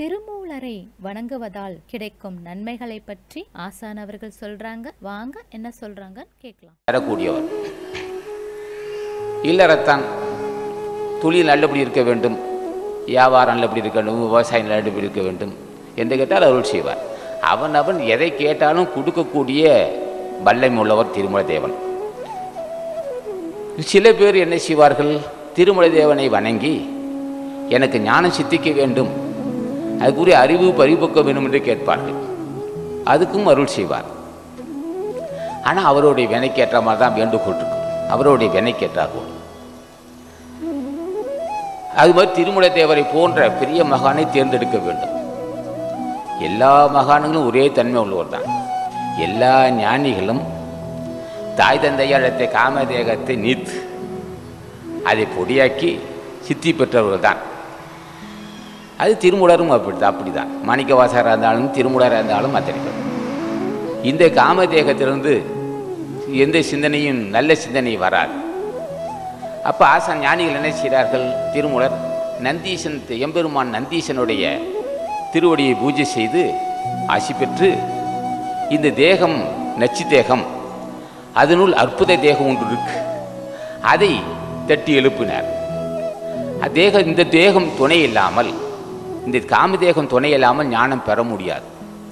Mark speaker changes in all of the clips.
Speaker 1: திருமூலரை வணங்குவதால் கிடைக்கும் நன்மைகளை பற்றி ஆசான் அவர்கள் சொல்றாங்க. வாங்க என்ன சொல்றாங்க கேட்கலாம்.
Speaker 2: வரக்கூடியவர் இல்லறத்தான் தொழில் நல்லபடி இருக்க வேண்டும், வியாபாரம் நல்லபடி இருக்க வேண்டும், விவசாயம் நல்லபடி இருக்க வேண்டும் என்று கேட்டால் அருள் செய்வார். அவன் எதை கேட்டாலும் கொடுக்கக்கூடிய வல்லமை உள்ளவர் திருமலை தேவன். சில பேர் என்ன செய்வார்கள், திருமலை தேவனை வணங்கி எனக்கு ஞானம் சித்திக்க வேண்டும், அதுக்குரிய அறிவு பரிபக்குவ வேண்டும் என்று கேட்பார்கள். அதுக்கும் அருள் செய்வார். ஆனால் அவருடைய வினைக்கேற்ற மாதிரி தான் வேண்டுகோள் இருக்கும். அவருடைய வினைக்கேற்றார்கள். அது மாதிரி திருமலை தேவரை போன்ற பெரிய மகானை தேர்ந்தெடுக்க வேண்டும். எல்லா மகான்களும் ஒரே தன்மை உள்ளவர் தான். எல்லா ஞானிகளும் தாய் தந்தையாளத்தை காமதேகத்தை நீத்து அதை பொடியாக்கி சித்தி பெற்றவர்கள் தான். அது திருமூலரும் அப்படிதான். மாணிக்கவாசகராக இருந்தாலும் திருமூலராக இருந்தாலும் அத்தனை. இந்த காமதேகத்திலிருந்து எந்த சிந்தனையும் நல்ல சிந்தனை வராது. அப்போ ஆசான் ஞானிகள் என்ன செய்கிறார்கள், திருமூலர் நந்தீசன் எம்பெருமான் நந்தீசனுடைய திருவடியை பூஜை செய்து ஆசி பெற்று இந்த தேகம் நச்சு தேகம், அதனுள் அற்புத தேகம் ஒன்று இருக்கு, அதை தட்டி எழுப்பினார். இந்த தேகம் துணை இல்லாமல், இந்த காமதேகம் துணை இல்லாமல் ஞானம் பெற முடியாது.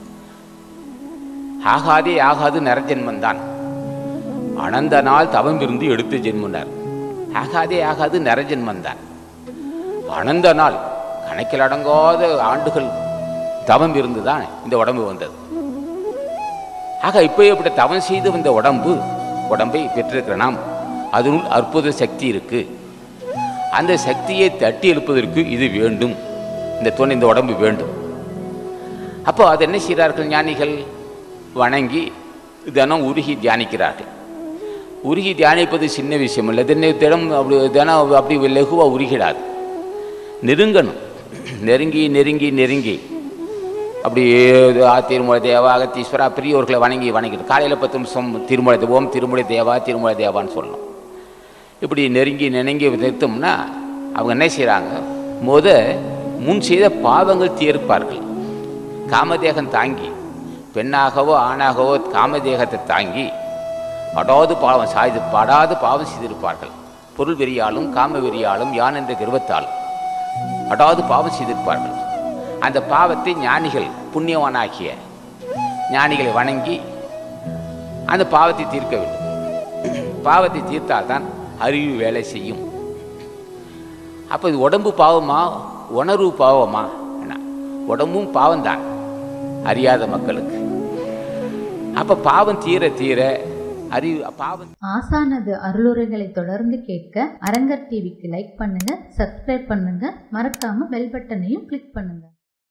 Speaker 2: ஆகாதே ஆகாது நரஜென்மந்தான், அனந்த நாள் தவம் இருந்து எடுத்த ஜென்மனார். ஆகாதே ஆகாது நரஜென்மந்தான், அனந்த நாள் கணக்கில் அடங்காத ஆண்டுகள் தவம் இருந்து தான் இந்த உடம்பு வந்தது. ஆக இப்போ இப்படி தவம் செய்து வந்த உடம்பை பெற்றிருக்கிற நாம், அதனுள் அற்புத சக்தி இருக்கு. அந்த சக்தியை தட்டி எழுப்பதற்கு இது வேண்டும், இந்த உடம்பு வேண்டும். அப்போ அது என்ன செய்கிறார்கள் ஞானிகள், வணங்கி தினம் உருகி தியானிக்கிறார்கள். உருகி தியானிப்பது சின்ன விஷயம் இல்லை. தினம் அப்படி லகுவாக உருகிடாது, நெருங்கணும். நெருங்கி நெருங்கி நெருங்கி அப்படி திருமலை தேவா அகத்தீஸ்வரா பெரியவர்களை வணங்கிட்டு காலையில் 10 நிமிஷம் திருமலை ஓம் திருமலை தேவான்னு சொல்லணும். இப்படி நெருங்கி நிறுத்தோம்னா அவங்க என்ன செய்கிறாங்க, முன் செய்த பாவங்கள் தீர்ப்பார்கள். காமதேகம் தாங்கி, பெண்ணாகவோ ஆணாகவோ காமதேகத்தை தாங்கி படாது பாவம் செய்திருப்பார்கள். பொருள் வெறியாலும் காம வெறியாலும் யான் என்ற கர்வத்தாலும் படாது பாவம் செய்திருப்பார்கள். அந்த பாவத்தை ஞானிகள், புண்ணியவானாகிய ஞானிகளை வணங்கி அந்த பாவத்தை தீர்க்க வேண்டும். பாவத்தை தீர்த்தால்தான் அறிவு வேலை செய்யும். அப்போ இது உடம்பு பாவமா உணர்வு பாவமா? உடம்பும் பாவம்தான் அறியாத மக்களுக்கு. அப்போ பாவம் தீர தீர அறிவு பாவம்.
Speaker 1: ஆசானது அருளுரைகளை தொடர்ந்து கேட்க அரங்கர் டிவிக்கு லைக் பண்ணுங்க, சப்ஸ்கிரைப் பண்ணுங்க, மறக்காம பெல் பட்டனையும் கிளிக் பண்ணுங்க.